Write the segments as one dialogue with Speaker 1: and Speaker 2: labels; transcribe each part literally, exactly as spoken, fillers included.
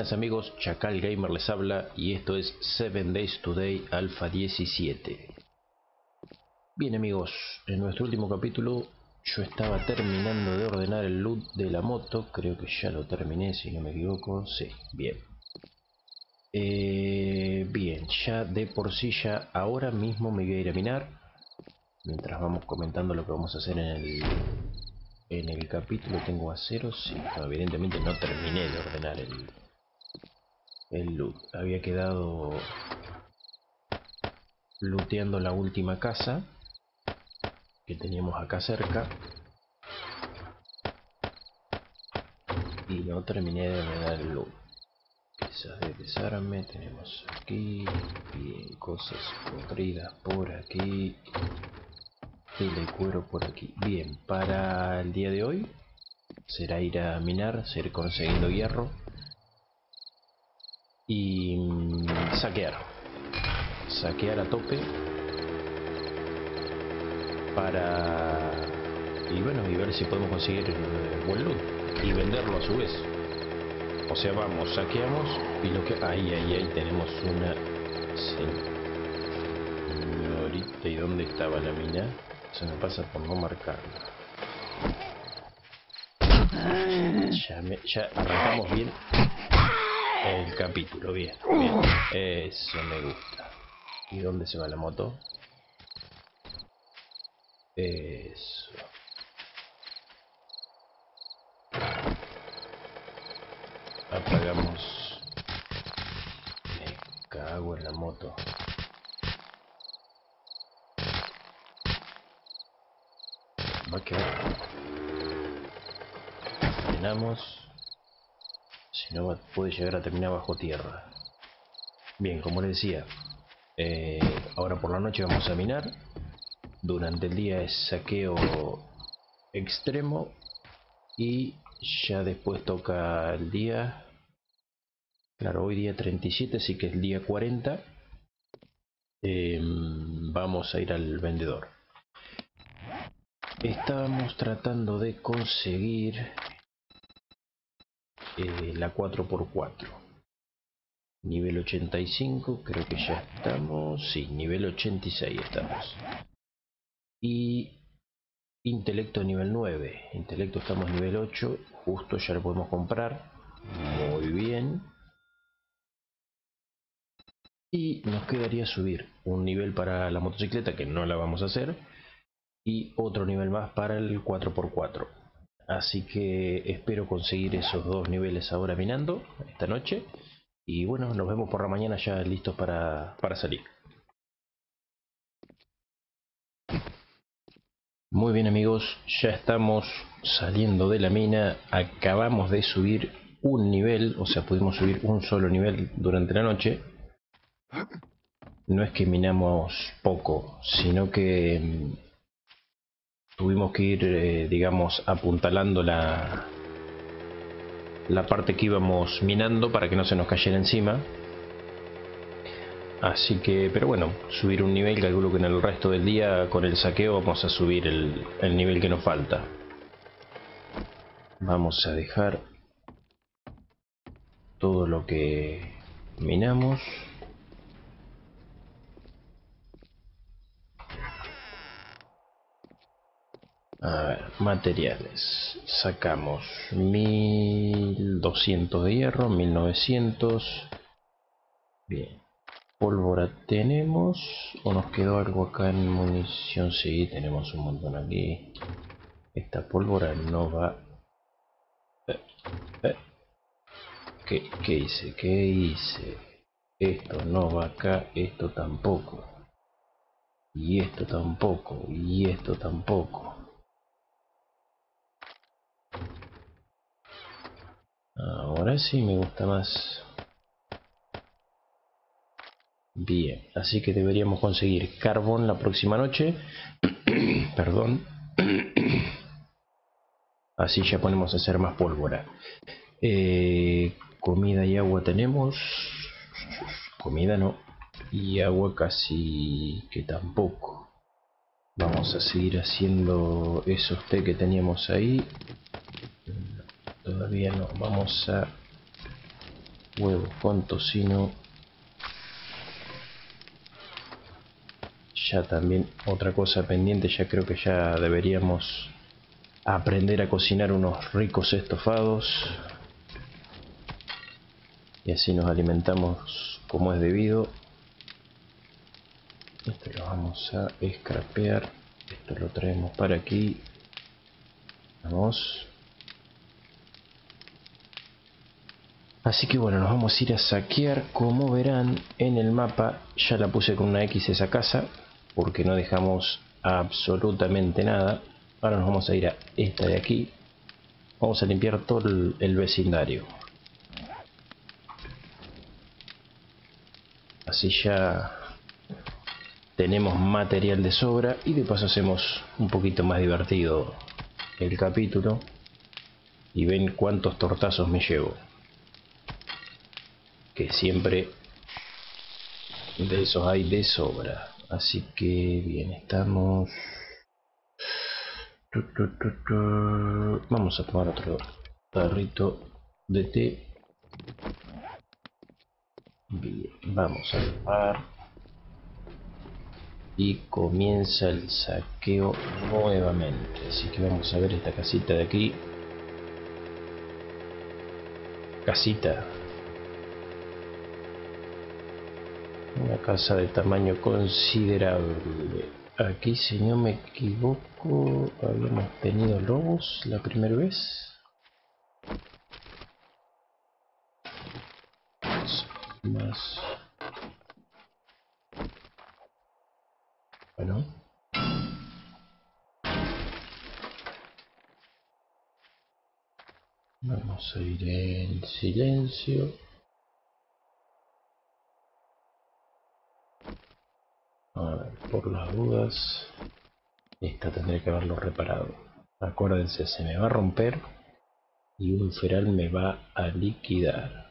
Speaker 1: Buenas amigos, Chacal Gamer les habla y esto es seven Days Today Alpha diecisiete. Bien amigos, en nuestro último capítulo yo estaba terminando de ordenar el loot de la moto, creo que ya lo terminé si no me equivoco, sí, bien. Eh, bien, ya de por sí ya ahora mismo me voy a ir a minar, mientras vamos comentando lo que vamos a hacer en el, en el capítulo. Tengo acero, sí, no, evidentemente no terminé de ordenar el... el loot. Había quedado looteando la última casa que teníamos acá cerca y no terminé de ordenar el loot. Piezas de desarme tenemos aquí, bien, cosas podridas por aquí, tela y cuero por aquí. Bien, para el día de hoy será ir a minar, seguir consiguiendo hierro y mmm, saquear saquear a tope para y bueno, y ver si podemos conseguir buen loot y venderlo a su vez. O sea, vamos, saqueamos y lo que... ahí, ahí, ahí tenemos una señorita. ¿Y dónde estaba la mina? Se me pasa por no marcarla. Ya, me, ya arrancamos bien el capítulo, bien, bien. Eso me gusta. ¿Y dónde se va la moto? Eso. Apagamos. Me cago en la moto. Va a quedar. Frenamos. Si no, puede llegar a terminar bajo tierra. Bien, como les decía, eh, ahora por la noche vamos a minar. Durante el día es saqueo extremo. Y ya después toca el día... Claro, hoy día treinta y siete, así que el día cuarenta eh, vamos a ir al vendedor. Estábamos tratando de conseguir eh, la cuatro por cuatro. Nivel ochenta y cinco, creo que ya estamos. Sí, nivel ochenta y seis estamos. Y intelecto nivel nueve. Intelecto estamos nivel ocho. Justo ya lo podemos comprar. Muy bien. Y nos quedaría subir un nivel para la motocicleta, que no la vamos a hacer, y otro nivel más para el cuatro por cuatro. Así que espero conseguir esos dos niveles ahora minando esta noche. Y bueno, nos vemos por la mañana ya listos para, para salir. Muy bien amigos, ya estamos saliendo de la mina. Acabamos de subir un nivel, o sea, pudimos subir un solo nivel durante la noche. No es que minamos poco, sino que mmm, tuvimos que ir, eh, digamos, apuntalando la, la parte que íbamos minando para que no se nos cayera encima. Así que, pero bueno, subir un nivel, calculo que en el resto del día con el saqueo vamos a subir el, el nivel que nos falta. Vamos a dejar todo lo que minamos. A ver, materiales. Sacamos mil doscientos de hierro, mil novecientos. Bien. Pólvora tenemos. ¿O nos quedó algo acá en munición? Sí, tenemos un montón aquí. Esta pólvora no va... Eh, eh. ¿Qué, ¿Qué hice? ¿Qué hice? Esto no va acá, esto tampoco. Y esto tampoco, y esto tampoco. Ahora sí me gusta más. Bien, así que deberíamos conseguir carbón la próxima noche. Perdón. Así ya podemos hacer más pólvora. Eh, comida y agua tenemos. Comida no. Y agua casi que tampoco. Vamos a seguir haciendo esos té que teníamos ahí. Todavía no. Vamos a Huevos con tocino. Ya también otra cosa pendiente, ya creo que ya deberíamos aprender a cocinar unos ricos estofados. Y así nos alimentamos como es debido. Esto lo vamos a scrapear. Esto lo traemos para aquí. Vamos. Así que bueno, nos vamos a ir a saquear. Como verán en el mapa, ya la puse con una X esa casa, porque no dejamos absolutamente nada. Ahora nos vamos a ir a esta de aquí. Vamos a limpiar todo el, el vecindario. Así ya tenemos material de sobra y de paso hacemos un poquito más divertido el capítulo. Y ven cuántos tortazos me llevo. Que siempre de esos hay de sobra. Así que bien, estamos... Vamos a tomar otro tarrito de té. Bien, vamos a tomar. Y comienza el saqueo nuevamente. Así que vamos a ver esta casita de aquí. Casita. Una casa de tamaño considerable. Aquí, si no me equivoco, habíamos tenido lobos la primera vez. Más. Bueno. Vamos a ir en silencio. A ver, por las dudas, esta tendré que haberlo reparado. Acuérdense, se me va a romper y un feral me va a liquidar.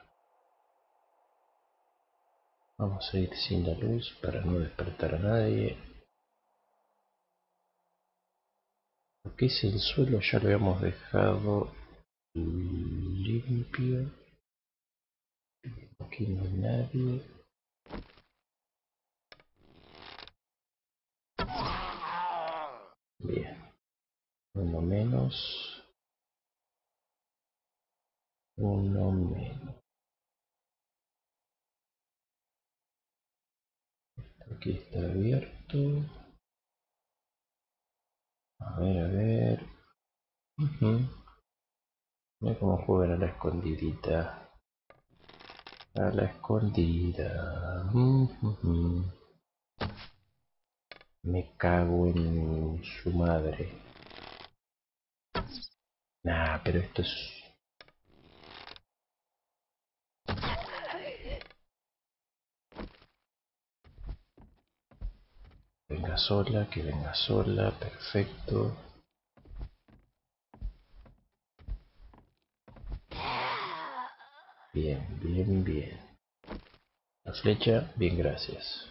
Speaker 1: Vamos a ir sin la luz para no despertar a nadie. Lo que es el suelo ya lo habíamos dejado limpio. Aquí no hay nadie. Bien. Uno menos. Uno menos. Aquí está abierto. A ver, a ver. Uh-huh. Mira cómo juegan a la escondidita. A la escondida. Uh-huh. Me cago en su madre. Nah, pero esto es... Venga sola, que venga sola, perfecto. Bien, bien, bien. La flecha, bien, gracias.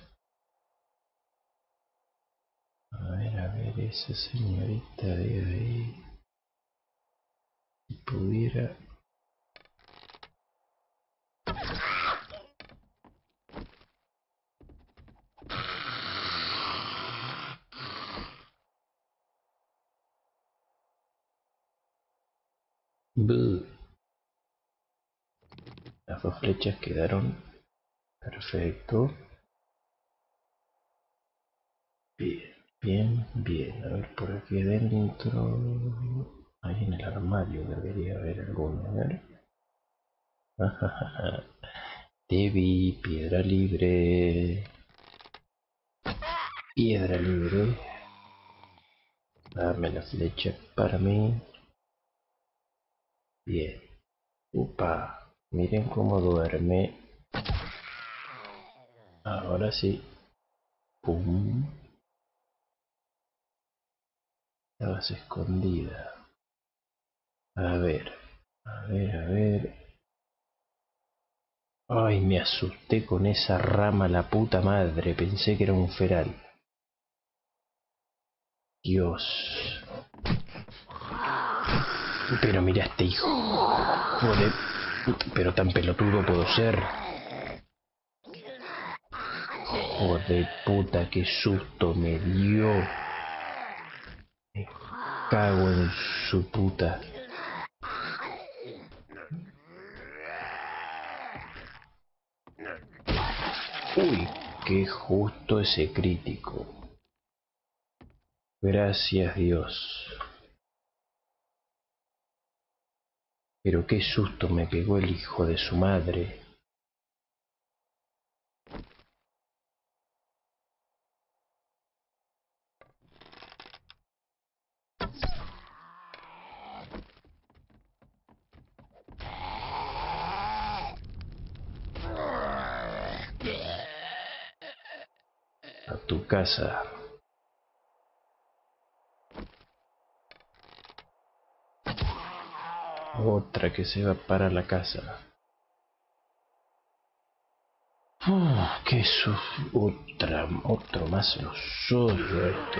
Speaker 1: A ver, a ver, esa señorita de ahí. Si pudiera... Buh. Las dos flechas quedaron perfecto. Bien, bien, bien. A ver, por aquí adentro... Ahí en el armario debería haber alguno. A ver. Te vi, piedra libre. Piedra libre. Dame la flecha para mí. Bien. Upa. Miren cómo duerme. Ahora sí. Pum. Estabas escondida. A ver. A ver, a ver. Ay, me asusté con esa rama, la puta madre. Pensé que era un feral. Dios. Pero mira este hijo de... Pero tan pelotudo puedo ser. Joder de puta, qué susto me dio. Me cago en su puta. Uy, qué justo ese crítico. Gracias Dios. Pero qué susto me pegó el hijo de su madre. A tu casa. Otra que se va para la casa. Oh, qué eso. Otra, otro más lo suyo esto.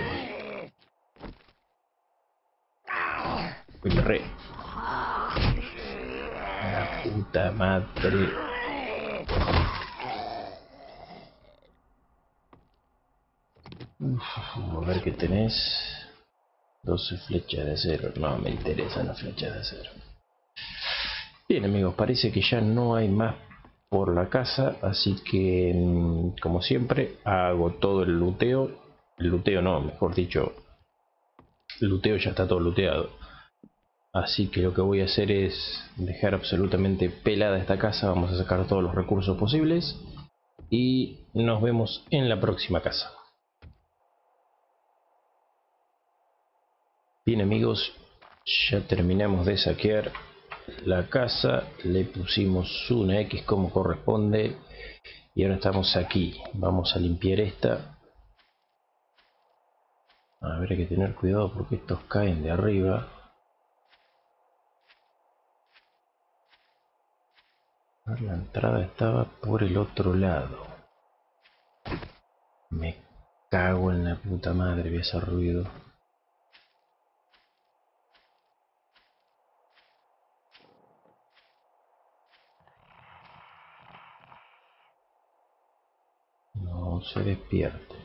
Speaker 1: Uy, me re. La puta madre. Uf, a ver qué tenés. doce flechas de acero. No me interesan las flechas de acero. Bien amigos, parece que ya no hay más por la casa, así que como siempre hago todo el luteo. El luteo no, mejor dicho, el luteo ya está todo luteado. Así que lo que voy a hacer es dejar absolutamente pelada esta casa. Vamos a sacar todos los recursos posibles y nos vemos en la próxima casa. Bien amigos, ya terminamos de saquear la casa, le pusimos una X como corresponde y ahora estamos aquí. Vamos a limpiar esta. A ver, hay que tener cuidado porque estos caen de arriba. A ver, la entrada estaba por el otro lado. Me cago en la puta madre, voy a hacer ruido. No se despierten.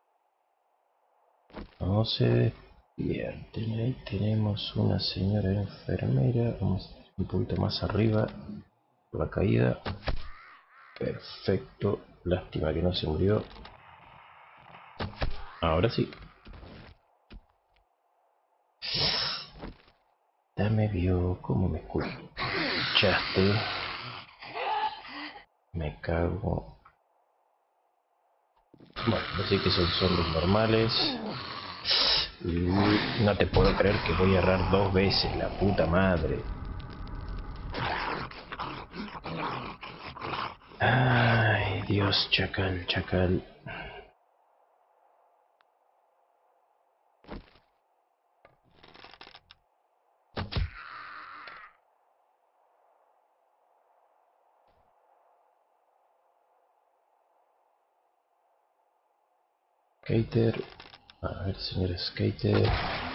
Speaker 1: No se despierten. Ahí tenemos una señora enfermera. Vamos un poquito más arriba. Por la caída. Perfecto. Lástima que no se murió. Ahora sí. Ya me vio. ¿Cómo me escuchaste? Me cago. Bueno, así que son zombies normales. Y no te puedo creer que voy a errar dos veces, la puta madre. Ay, Dios, chacal, chacal. Skater. A ver, señor Skater.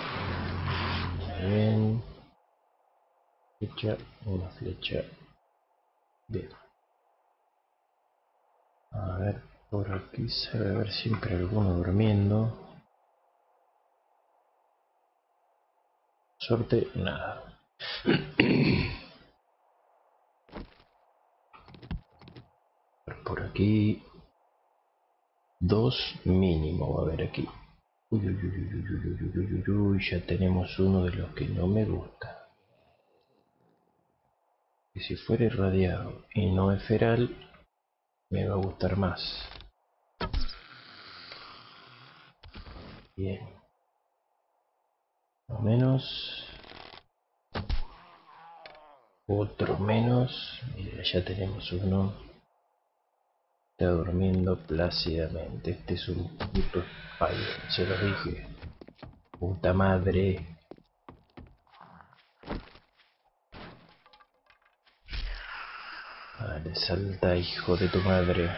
Speaker 1: Bien. Flecha, una flecha. Bien. A ver, por aquí se debe ver siempre alguno durmiendo. Suerte, nada. Por aquí. Dos mínimo va a haber aquí. Uy, uy, uy, uy, uy, uy, uy, uy, uy, ya tenemos uno de los que no me gusta. Y si fuera irradiado y no es feral, me va a gustar más. Bien. O menos. Otro menos. Mira, ya tenemos uno. Está durmiendo plácidamente. Este es un puto Spider, se lo dije. Puta madre. Vale, salta, hijo de tu madre.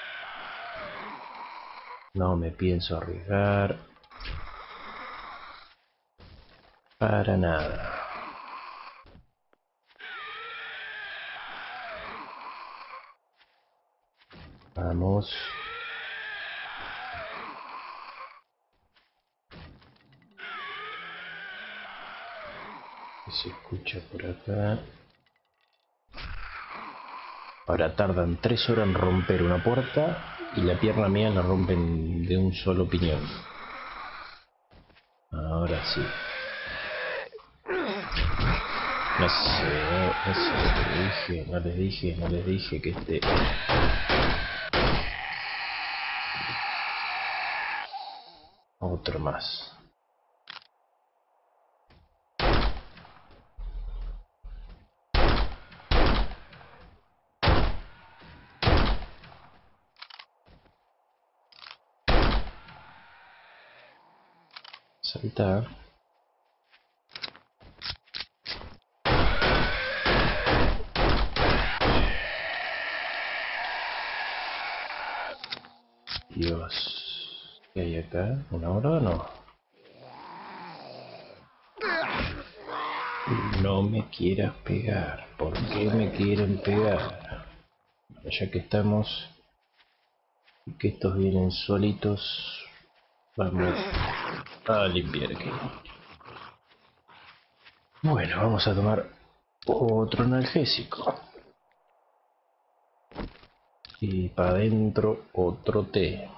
Speaker 1: No me pienso arriesgar. Para nada. Vamos. Se escucha por acá. Ahora tardan tres horas en romper una puerta y la pierna mía la rompen de un solo piñón. Ahora sí. No sé, no sé, no les dije, no les dije, no les dije que este... Otro más. Saltar. Dios. ¿Qué hay acá? ¿Una hora o no? No me quieras pegar. ¿Por qué me quieren pegar? Ya que estamos... y que estos vienen solitos... Vamos a limpiar aquí. Bueno, vamos a tomar otro analgésico. Y para adentro otro té.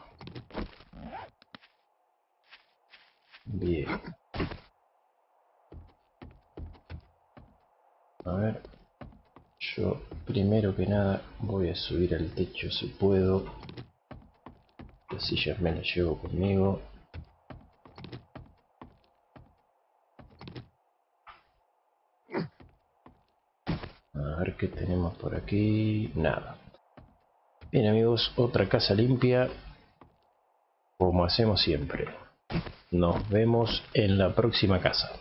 Speaker 1: Bien. A ver. Yo primero que nada voy a subir al techo si puedo. Las sillas me las llevo conmigo. A ver qué tenemos por aquí. Nada. Bien amigos, otra casa limpia. Como hacemos siempre. Nos vemos en la próxima casa.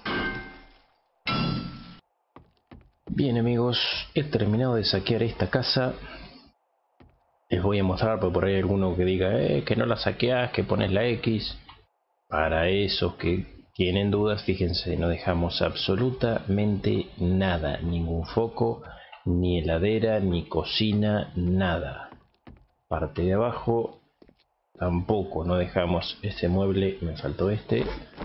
Speaker 1: Bien amigos, he terminado de saquear esta casa. Les voy a mostrar, porque por ahí hay alguno que diga eh, que no la saqueas, que pones la X. Para esos que tienen dudas, fíjense, no dejamos absolutamente nada. Ningún foco, ni heladera, ni cocina, nada. Parte de abajo tampoco, no dejamos ese mueble, me faltó este.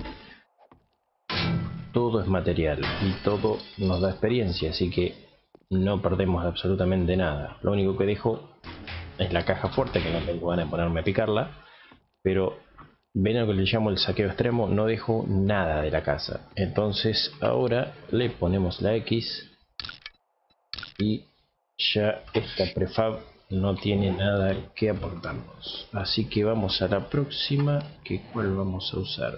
Speaker 1: Todo es material y todo nos da experiencia, así que no perdemos absolutamente nada. Lo único que dejo es la caja fuerte, que no tengo ganas de ponerme a picarla, pero ven a lo que le llamo el saqueo extremo, no dejo nada de la casa. Entonces ahora le ponemos la X y ya esta prefab no tiene nada que aportarnos. Así que vamos a la próxima, que cuál vamos a usar.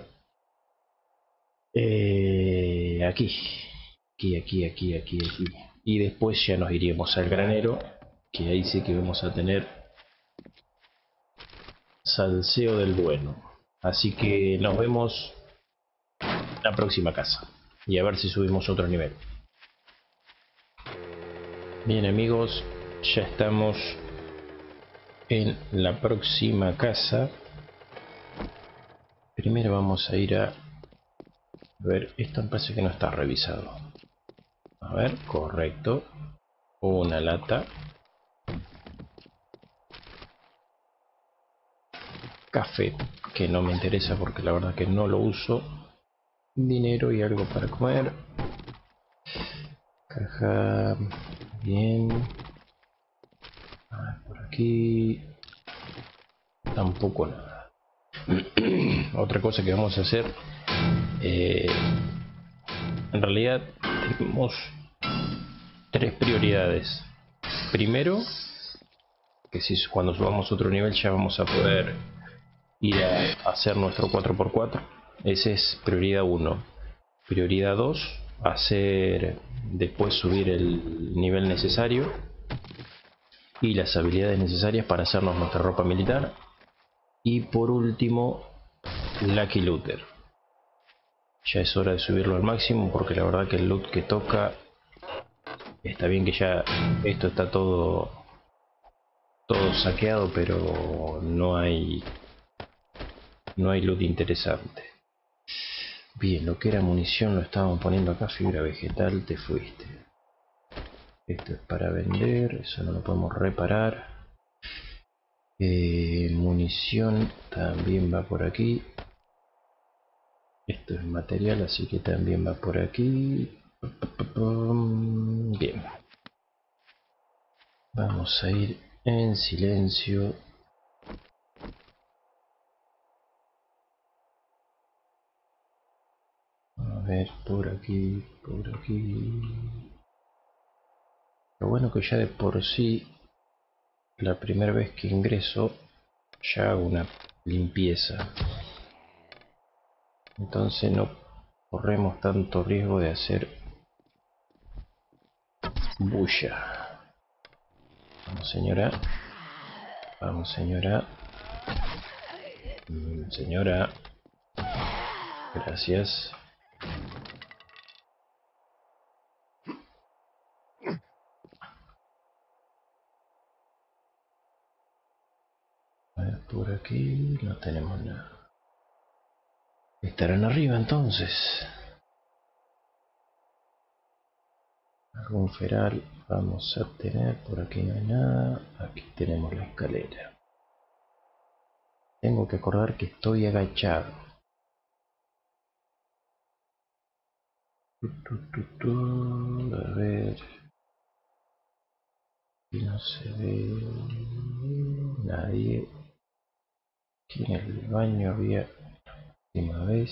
Speaker 1: Eh, aquí, aquí, aquí, aquí, aquí, aquí. Y después ya nos iríamos al granero, que ahí sí que vamos a tener salseo del bueno. Así que nos vemos en la próxima casa. Y a ver si subimos otro nivel. Bien amigos, ya estamos en la próxima casa. Primero vamos a ir a... A ver, esto me parece que no está revisado. A ver, correcto. Una lata. Café, que no me interesa porque la verdad que no lo uso. Dinero y algo para comer. Caja. Bien. A ver, por aquí. Tampoco nada. Otra cosa que vamos a hacer. Eh, en realidad tenemos tres prioridades. Primero, que si cuando subamos otro nivel ya vamos a poder ir a hacer nuestro cuatro por cuatro. Ese es prioridad uno. Prioridad dos, hacer después subir el nivel necesario y las habilidades necesarias para hacernos nuestra ropa militar. Y por último, Lucky Looter. Ya es hora de subirlo al máximo porque la verdad que el loot que toca, está bien que ya esto está todo todo saqueado, pero no hay no hay loot interesante. Bien, lo que era munición lo estábamos poniendo acá. Fibra vegetal, te fuiste. Esto es para vender, eso no lo podemos reparar. Eh, munición también va por aquí. Esto es material, así que también va por aquí. Bien. Vamos a ir en silencio. A ver, por aquí, por aquí. Lo bueno que ya de por sí, la primera vez que ingreso, ya hago una limpieza. Entonces no corremos tanto riesgo de hacer bulla. Vamos, señora. Vamos, señora. Mm, señora. Gracias. A ver, por aquí no tenemos nada. Estarán arriba entonces. Algún feral vamos a tener. Por aquí no hay nada. Aquí tenemos la escalera. Tengo que acordar que estoy agachado. Tu, tu, tu, tu. A ver. Aquí no se ve nadie. Aquí en el baño había la última vez.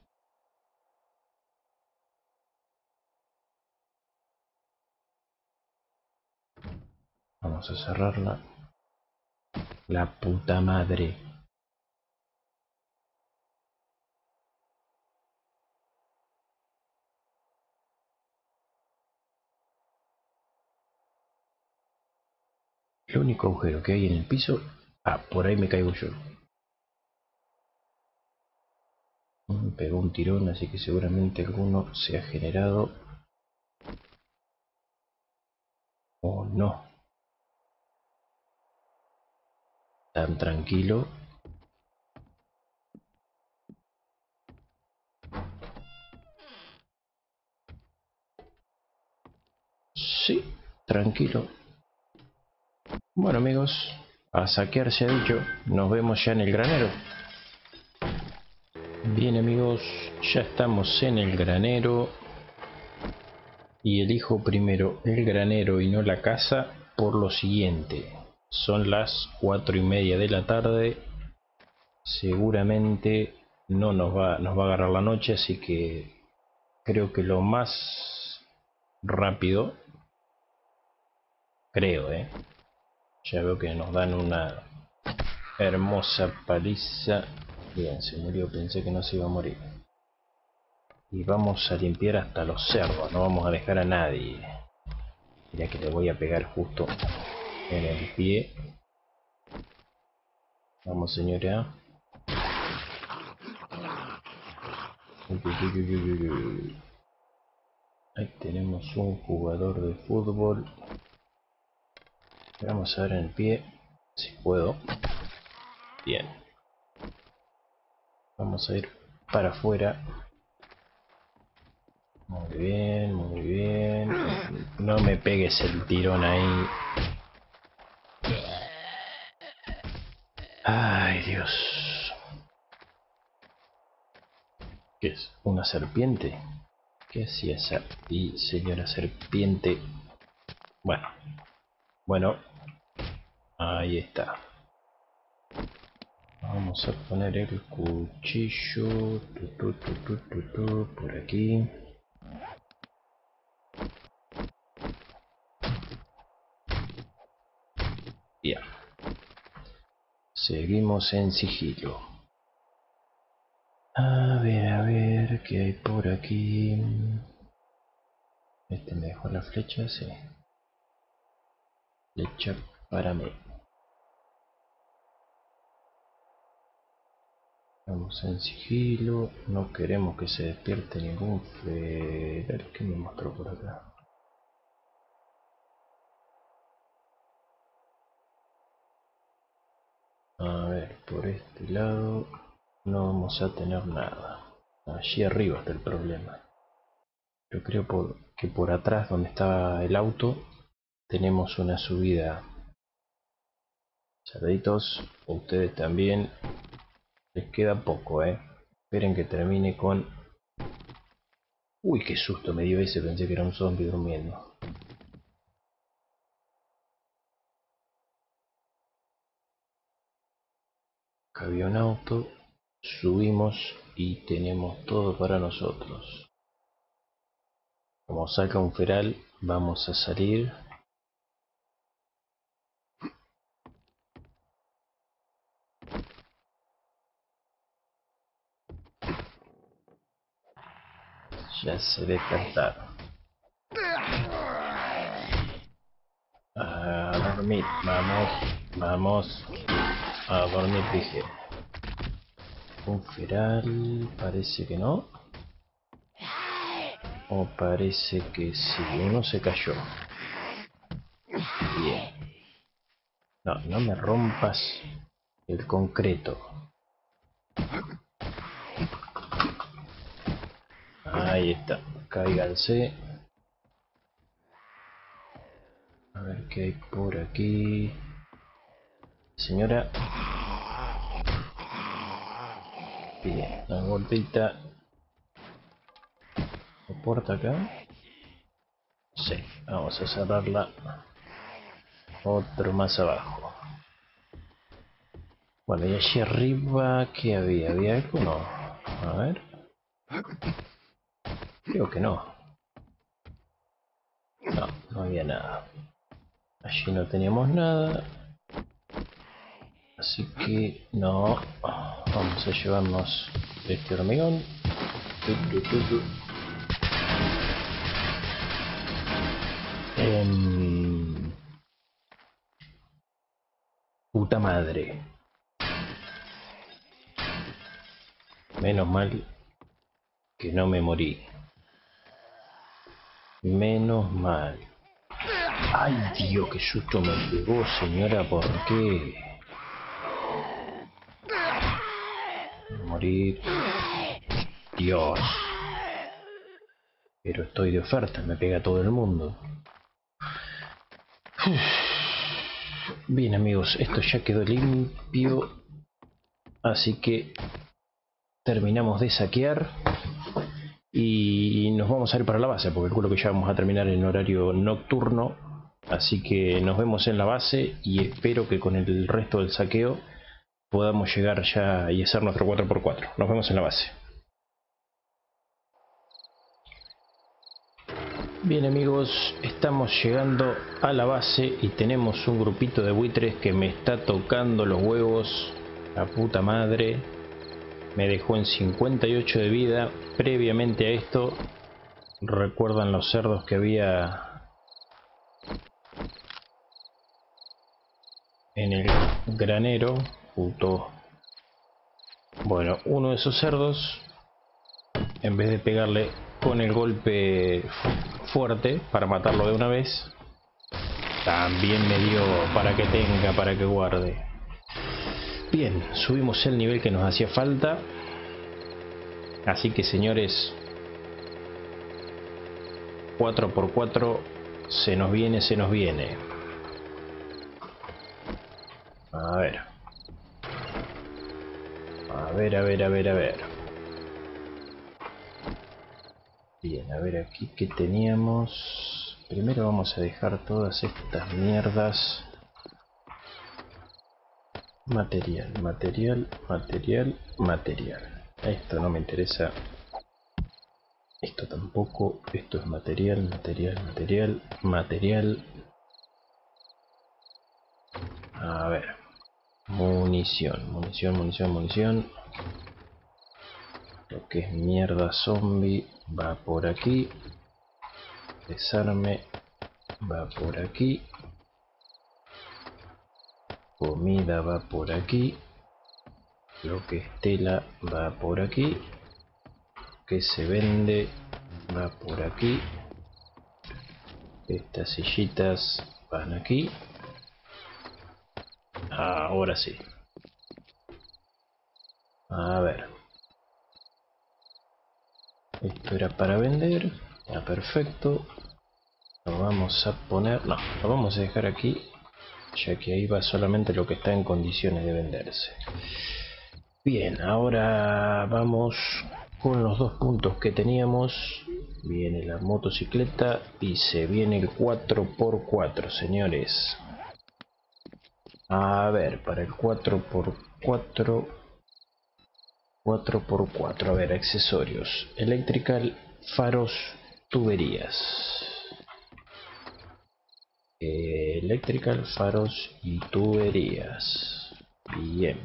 Speaker 1: Vamos a cerrarla. La puta madre. El único agujero que hay en el piso. Ah, por ahí me caigo yo. Me pegó un tirón, así que seguramente alguno se ha generado. O no. Tan tranquilo. Sí, tranquilo. Bueno amigos, a saquear se ha dicho. Nos vemos ya en el granero. Bien amigos, ya estamos en el granero. Y elijo primero el granero y no la casa por lo siguiente. Son las cuatro y media de la tarde. Seguramente no nos va, nos va a agarrar la noche, así que creo que lo más rápido, creo, eh. Ya veo que nos dan una hermosa paliza. Bien, se murió, pensé que no se iba a morir. Y vamos a limpiar hasta los cerdos, no vamos a dejar a nadie. Mira que le voy a pegar justo en el pie. Vamos, señora. Uy, uy, uy, uy, uy. Ahí tenemos un jugador de fútbol. Vamos a ver en el pie, si puedo. Bien. Vamos a ir para afuera. Muy bien, muy bien. No me pegues el tirón ahí. Ay, Dios. ¿Qué es? ¿Una serpiente? ¿Qué hacía esa y señora serpiente? Bueno. Bueno. Ahí está. Vamos a poner el cuchillo. Tu, tu, tu, tu, tu, tu, por aquí. Bien. Seguimos en sigilo. A ver, a ver, ¿qué hay por aquí? Este me dejó la flecha, sí. Flecha para mí. Vamos en sigilo. No queremos que se despierte ningún feral. ¿Qué me mostró por acá? A ver, por este lado no vamos a tener nada. Allí arriba está el problema. Yo creo por, que por atrás donde estaba el auto tenemos una subida Cerditos, ustedes también. Les queda poco, eh. Esperen que termine con... Uy, qué susto me dio ese, pensé que era un zombie durmiendo. Acá había un auto, subimos y tenemos todo para nosotros. Como saca un feral, vamos a salir. Ya se despertaron. A dormir, vamos, vamos. A dormir, dije. Un feral, parece que no. O parece que sí, uno se cayó. Bien. No, no me rompas el concreto. Ahí está, cáiganse. A ver qué hay por aquí. Señora. Bien, la vueltita. ¿La puerta acá? Sí, vamos a cerrarla. Otro más abajo. Bueno, y allí arriba, ¿qué había? ¿Había algo? No. A ver. Creo que no. No, no había nada. Allí no teníamos nada. Así que no. Vamos a llevarnos este hormigón. Tu, tu, tu, tu. Eh, puta madre. Menos mal que no me morí. Menos mal. Ay, Dios, qué susto me pegó, señora, ¿por qué? Morir. Dios. Pero estoy de oferta, me pega todo el mundo. Bien, amigos, esto ya quedó limpio. Así que terminamos de saquear. Y nos vamos a ir para la base, porque calculo que ya vamos a terminar en horario nocturno. Así que nos vemos en la base y espero que con el resto del saqueo podamos llegar ya y hacer nuestro cuatro por cuatro. Nos vemos en la base. Bien, amigos, estamos llegando a la base y tenemos un grupito de buitres que me está tocando los huevos. La puta madre. Me dejó en cincuenta y ocho de vida. Previamente a esto, recuerdan los cerdos que había en el granero. Puto. Bueno, uno de esos cerdos, en vez de pegarle con el golpe fuerte para matarlo de una vez, también me dio para que tenga, para que guarde. Bien, subimos el nivel que nos hacía falta. Así que, señores, cuatro por cuatro se nos viene, se nos viene. A ver. A ver, a ver, a ver, a ver. Bien, a ver aquí que teníamos. Primero vamos a dejar todas estas mierdas. Material, material, material, material. Esto no me interesa. Esto tampoco. Esto es material, material, material, material. A ver. Munición, munición, munición, munición. Lo que es mierda zombie va por aquí. Desarme va por aquí. Comida va por aquí. Lo que es tela va por aquí. Que se vende va por aquí. Estas sillitas van aquí. Ahora sí. A ver. Esto era para vender. Está perfecto. Lo vamos a poner... No, lo vamos a dejar aquí. ya que ahí va solamente lo que está en condiciones de venderse. Bien, ahora vamos con los dos puntos que teníamos. Viene la motocicleta y se viene el cuatro por cuatro, señores. A ver, para el cuatro por cuatro, cuatro por cuatro, a ver, accesorios, electrical, faros, tuberías. Eh, electrical, faros y tuberías. Bien.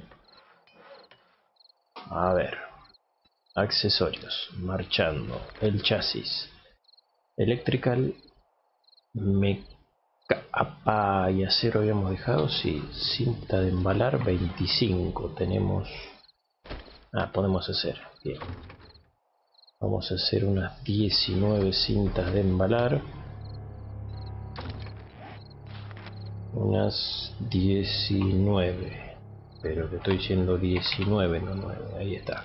Speaker 1: A ver, accesorios, marchando, el chasis, electrical, meca, apa y acero habíamos dejado, sí, cinta de embalar veinticinco, tenemos, ah, podemos hacer, bien, vamos a hacer unas diecinueve cintas de embalar, unas diecinueve, pero que estoy diciendo diecinueve, no nueve, ahí está.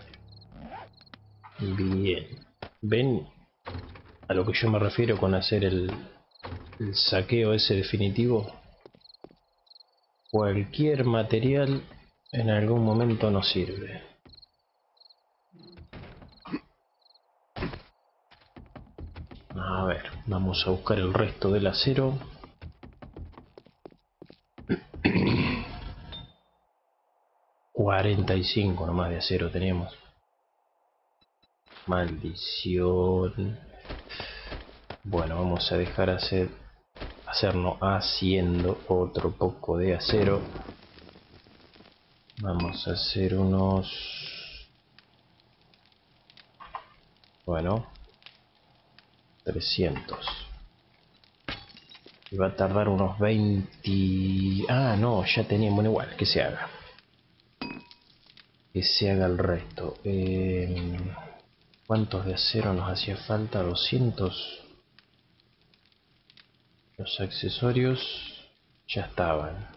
Speaker 1: Bien, ven a lo que yo me refiero con hacer el, el saqueo ese definitivo. Cualquier material en algún momento nos sirve. A ver, vamos a buscar el resto del acero. cuarenta y cinco nomás de acero tenemos. Maldición. Bueno, vamos a dejar hacer, hacernos haciendo otro poco de acero. Vamos a hacer unos... Bueno, trescientos. Y va a tardar unos veinte... Ah, no, ya teníamos, bueno, igual, que se haga. Que se haga el resto. Eh, ¿Cuántos de acero nos hacía falta? doscientos. Los accesorios ya estaban.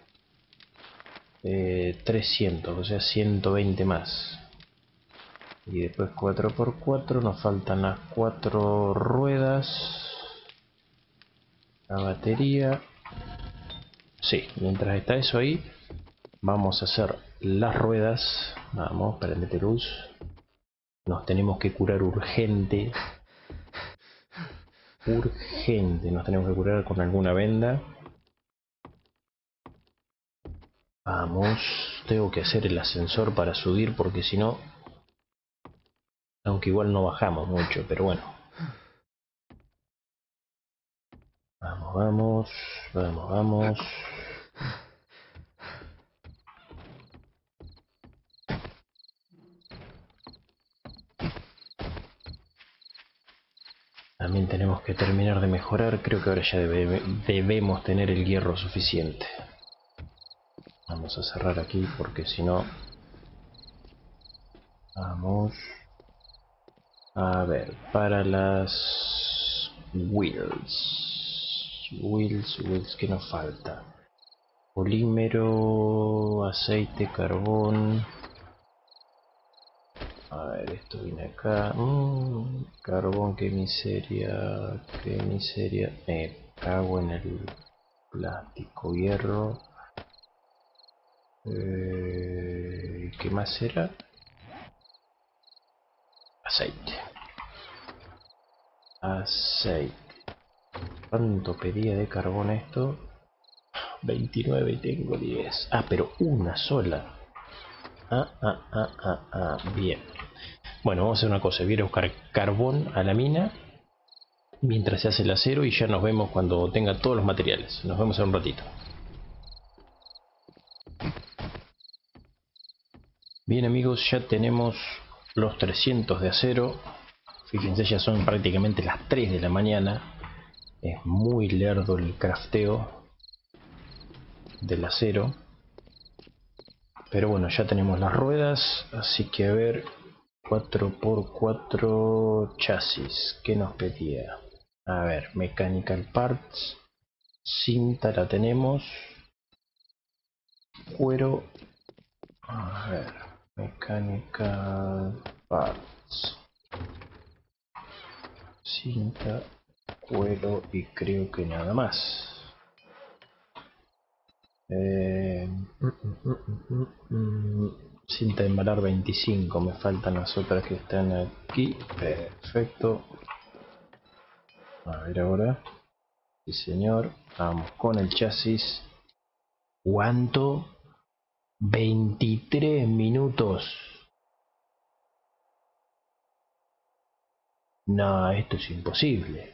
Speaker 1: Eh, trescientos, o sea, ciento veinte más. Y después cuatro por cuatro, nos faltan las cuatro ruedas. La batería. Sí, mientras está eso ahí, vamos a hacer las ruedas. Vamos, prendete luz. Nos tenemos que curar urgente. Urgente, nos tenemos que curar con alguna venda. Vamos, tengo que hacer el ascensor para subir porque si no... Aunque igual no bajamos mucho, pero bueno. Vamos, vamos, vamos, vamos. También tenemos que terminar de mejorar. Creo que ahora ya debe, debemos tener el hierro suficiente. Vamos a cerrar aquí porque si no... Vamos. A ver, para las... Wheels. Wheels, wheels, ¿qué nos falta? Polímero, aceite, carbón... A ver, esto viene acá. Mm, carbón, qué miseria. Qué miseria. Me cago en el plástico, hierro. Eh, ¿Qué más era? Aceite. Aceite. ¿Cuánto pedía de carbón esto? veintinueve y tengo diez. Ah, pero una sola. Ah, ah, ah, ah, ah. Bien. Bueno, vamos a hacer una cosa. Voy a ir a buscar carbón a la mina mientras se hace el acero y ya nos vemos cuando tenga todos los materiales. Nos vemos en un ratito. Bien amigos, ya tenemos los trescientos de acero. Fíjense, ya son prácticamente las tres de la mañana. Es muy lerdo el crafteo del acero. Pero bueno, ya tenemos las ruedas, así que a ver, cuatro por cuatro chasis, ¿qué nos pedía? A ver, mechanical parts, cinta la tenemos, cuero, a ver, mechanical parts, cinta, cuero y creo que nada más. Eh, mm, mm, mm, mm, mm. Cinta de embalar veinticinco, me faltan las otras que están aquí. Perfecto. A ver ahora. Sí señor, vamos con el chasis. ¿Cuánto? veintitrés minutos. No, esto es imposible.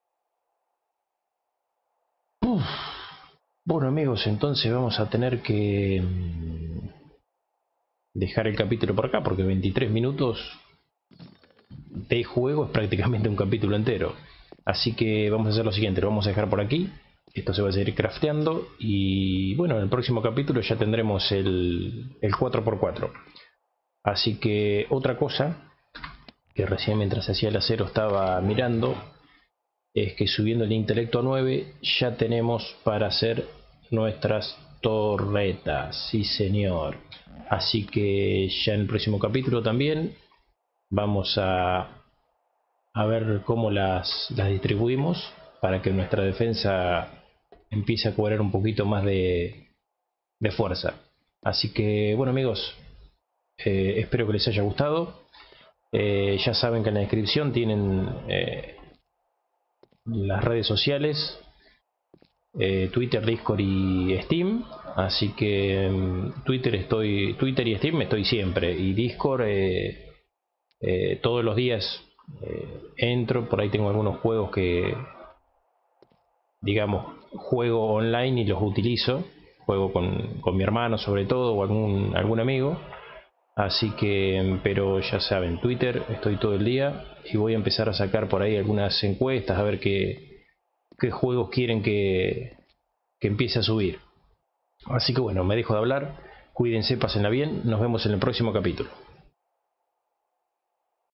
Speaker 1: Uf. Bueno amigos, entonces vamos a tener que dejar el capítulo por acá, porque veintitrés minutos de juego es prácticamente un capítulo entero. Así que vamos a hacer lo siguiente, lo vamos a dejar por aquí. Esto se va a seguir crafteando y bueno, en el próximo capítulo ya tendremos el, el cuatro por cuatro. Así que otra cosa que recién mientras hacía el acero estaba mirando es que subiendo el intelecto a nueve ya tenemos para hacer nuestras torretas. Sí señor. Así que ya en el próximo capítulo también vamos a a ver cómo las, las distribuimos para que nuestra defensa empiece a cobrar un poquito más de, de fuerza. Así que bueno amigos, eh, espero que les haya gustado. Eh, ya saben que en la descripción tienen eh, las redes sociales, eh, Twitter, Discord y Steam. Así que en Twitter estoy, Twitter y Steam estoy siempre, y Discord eh, eh, todos los días eh, entro. Por ahí tengo algunos juegos que digamos juego online y los utilizo, juego con, con mi hermano sobre todo o algún, algún amigo. Así que, pero ya saben, Twitter estoy todo el día y voy a empezar a sacar por ahí algunas encuestas a ver qué, qué juegos quieren que, que empiece a subir. Así que bueno, me dejo de hablar, cuídense, pásenla bien, nos vemos en el próximo capítulo.